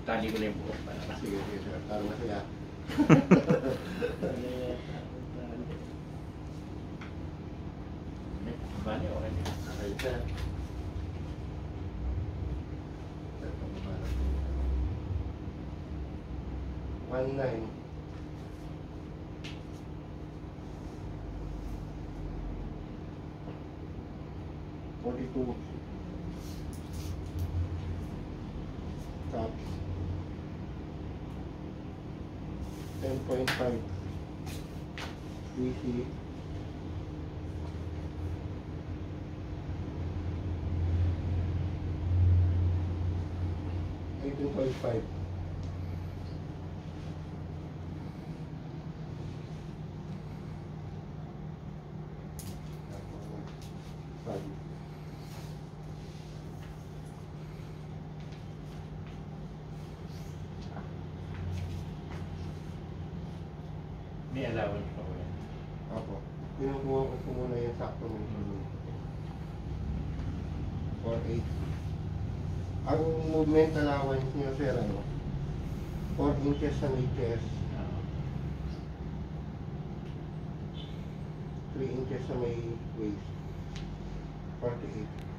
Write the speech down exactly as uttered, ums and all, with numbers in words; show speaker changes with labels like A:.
A: tali ko na yung buhok para na.
B: Sige, sige sir. Para masaya.
A: Bali, okay din.
B: Okay sir. Sir, pagbabalas ko. one nine. forty-two. Caps. ten point five. D C. eighteen point five.
A: May allowance pa ko yan.
B: Opo. Pinukuha ko po muna yung sakto ng mm-hmm. four eight. Ang movement allowance niyo sir, ano? four inches sa may chest. three inches sa may waist. forty-eight.